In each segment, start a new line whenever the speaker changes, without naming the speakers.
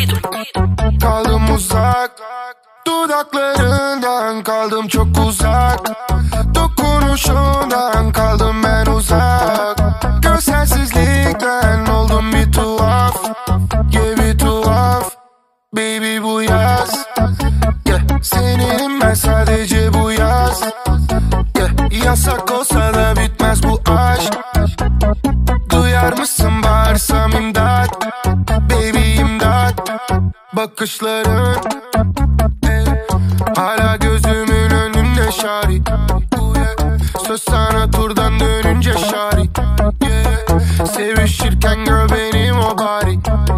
Kaldım uzak, dudaklarından kaldım çok uzak. Dokunuşundan kaldım ben uzak. Görselsizlikten oldum bir tuhaf. Yeah, bir tuhaf. Baby bu yaz, yeah, seninim ben sadece bu yaz. Yeah, yasak olsa da bitmez bu aşk. Duyar mısın bağırsam imdat? Baby imdat. Bakışların hala gözümün önünde şari. Söz sana turdan dönünce şari. Sevişirken gör benim o bari.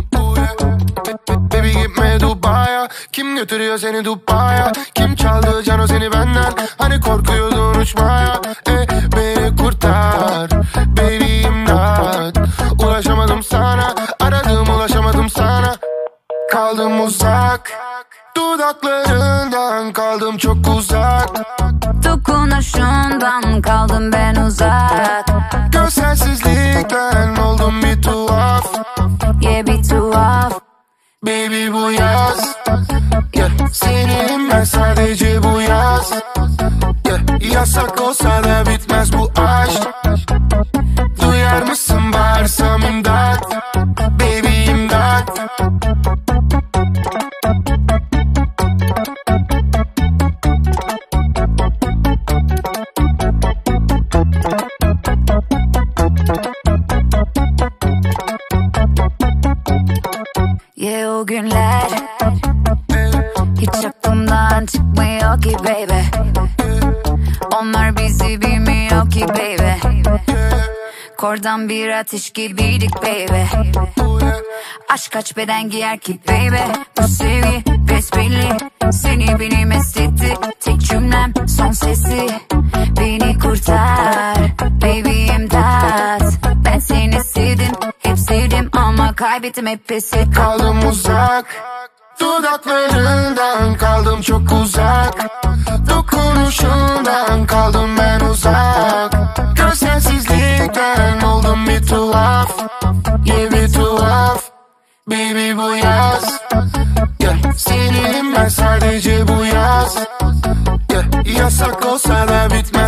Baby gitme Dubai'ya. Kim götürüyor seni Dubai'ya? Kim çaldı cano seni benden? Hani korkuyordun uçmaya. Beni kurtar baby imdat. Ulaşamadım sana, aradım ulaşamadım sana. Kaldım uzak, dudaklarından kaldım çok uzak.
Dokunuşundan kaldım ben uzak.
Görselsizlikten oldum bir tuhaf.
Yeah, bir tuhaf.
Baby bu yaz, yeah, seninim ben sadece bu yaz. Yeah, yasak olsa da bitmez bu aşk. Duyar mısın bağırsam imdat? Baby imdat.
Yeah, o günler hiç aklımdan çıkmıyor ki baby. Onlar bizi bilmiyor ki baby. Kordan bir ateş gibiydik baby. Aşk kaç beden giyer ki baby. Bu sevgi besbelli, seni benim estetti. Tek cümlem son sesi. Beni kurtar baby imdat. Ben seni sevdim, hep sevdim ama kaybettim hep pes ettim.
Kaldım uzak, dudaklarından kaldım çok uzak. Dokunuşundan kaldım ben uzak. Görselsizlikten oldum bir tuhaf. Yeah, bir tuhaf. Baby bu yaz, yeah, seninim ben sadece bu yaz. Yeah, yasak olsa da bitmez